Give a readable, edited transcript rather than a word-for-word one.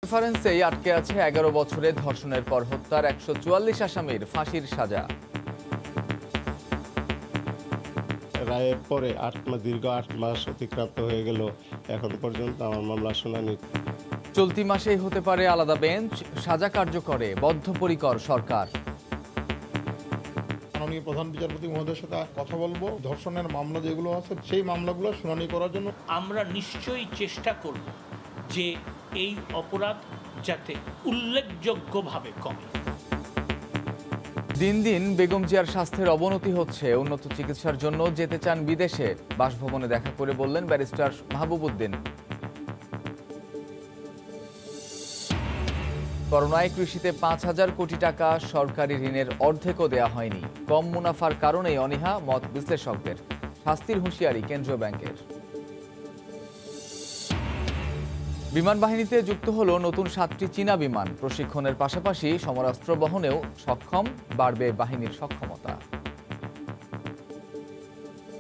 রেফারেন্সেই আটকে আছে 11 বছরের ধর্ষণের পর হত্যার 144 আসামির ফাঁসির সাজা। রায়ের পরে দীর্ঘ 8 মাস অতিক্রান্ত হয়ে গেল, এখন পর্যন্ত আমার মামলা শুনানি। চলতি মাসেই হতে পারে আলাদা বেঞ্চ, সাজা কার্যকরে বদ্ধপরিকর সরকার। মাননীয় প্রধান বিচারপতি মহোদয়ের সাথে কথা বলবো, ধর্ষণের মামলা যেগুলো আছে সেই মামলাগুলো শুনানি করার জন্য। আমরা নিশ্চয়ই চেষ্টা করব যে এই অপরাধ যাতে উল্লেখযোগ্যভাবে কমে। দিন দিন বেগম জিয়ার স্বাস্থ্যের অবনতি হচ্ছে, উন্নত চিকিৎসার জন্য যেতে চান বিদেশে। বাসভবনে দেখা করে বললেন ব্যারিস্টার মাহবুবউদ্দিন। করোনায় কৃষিতে 5,000 কোটি টাকা সরকারি ঋণের অর্ধেকও দেয়া হয়নি। কম মুনাফার কারণেই অনীহা, মত বিশ্লেষকদের। শাস্তির হুঁশিয়ারি কেন্দ্রীয় ব্যাংকের। বিমান বাহিনীতে যুক্ত হলো নতুন 7টি চীনা বিমান। প্রশিক্ষণের পাশাপাশি সমরাস্ত্র বহনেও সক্ষম, বাড়বে বাহিনীর সক্ষমতা।